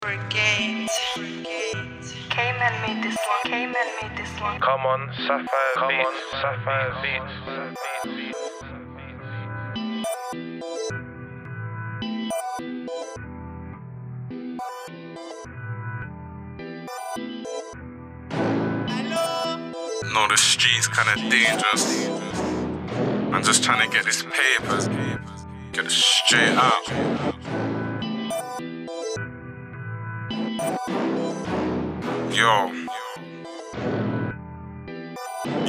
Kayman made this one. Kayman made this one. Come on, Sapphire beats. Sapphire beats. No, the street's kinda dangerous. I'm just trying to get this paper, get it straight out. Yo. You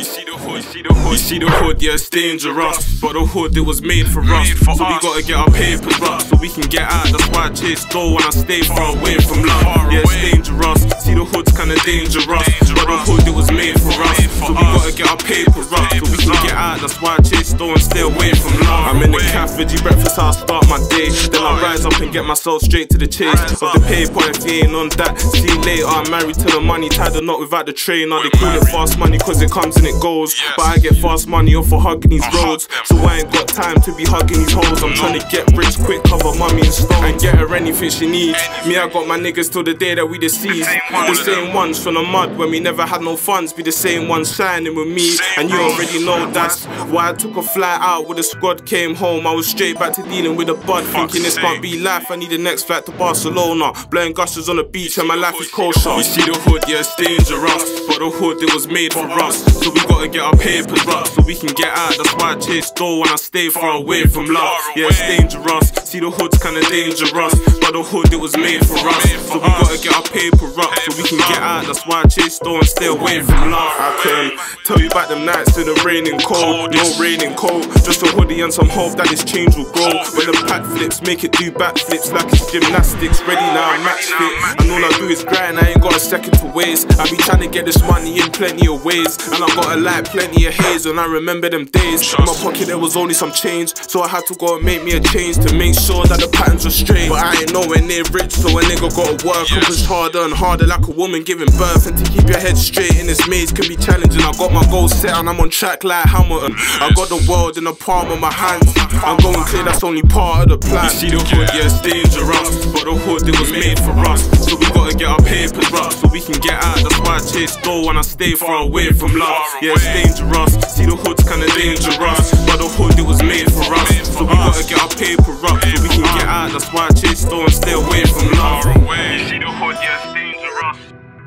see the hood, yeah, it's dangerous. But the hood, it was made for us. So we gotta get our papers up so we can get out. That's why I chase dough when I stay far away from love. Yeah, it's dangerous. See, the hood's kinda dangerous. But the hood, it was made for us. So we gotta get our papers up so we can get out. That's why I chase dough and stay away from love. I'm in the cafe, veggie breakfast, I'll start my day. Then I rise up and get myself straight to the chase of the paper. If you ain't on that, see you later. I'm married to the money, tied the knot without the trainer. They call it fast money cause it comes and it goes. But I get fast money off for hugging these roads. So I ain't got time to be hugging these hoes. I'm trying to get rich quick, cover mummy and stone, and get her anything she needs. Me, I got my niggas till the day that we deceased. The same ones from the mud when we never had no funds. Be the same ones shining with me. And you already know that's why I took a flight out with the squad, came home. I was straight back to dealing with the bud, thinking this can't be life. I need the next flight to Barcelona, blowing gushers on the beach and my life is kosher. You see the hood, yeah, it's dangerous. But the hood, it was made for us. So we gotta get our papers up so we can get out. That's why I chase dough when I stay far away from love. Yeah, it's dangerous. See, the hood's kinda dangerous. But the hood, it was made for us. So we gotta get our paper up so we can get out. That's why I chase dough and stay away from love. I can tell you about them nights in the raining cold. No raining cold, just a hoodie and some hope that this change will grow. When the pack flips, make it do backflips like it's gymnastics. Ready now, I'm match fit. And all I do is grind, I ain't got a second to waste. I be trying to get this money in plenty of ways. And I gotta like plenty of haze, and I remember them days. In my pocket there was only some change, so I had to go and make me a change to make sure that the patterns were straight. But I ain't nowhere near rich, so a nigga gotta work and push harder and harder like a woman giving birth. And to keep your head straight in this maze can be challenging. I got my goals set and I'm on track like Hamilton. I got the world in the palm of my hands. I'm going clear, that's only part of the plan. You see the hood, yeah, it's dangerous. But the hood, it was made for us. So we gotta get our papers up so we can get out. That's why I chase dough when I stay far away from love. Yeah, it's dangerous. See, the hood's kinda dangerous. But the hood, it was made for us. So we gotta get our paper up so we can get out. That's why I chase dough and stay away from love. You see the hood, yeah, it's dangerous.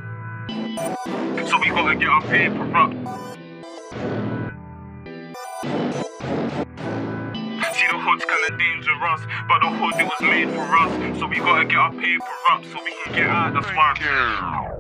So we gotta get our paper up. See, the hood's kinda dangerous, but the hood, it was made for us. So we gotta get our paper up so we can get out. That's why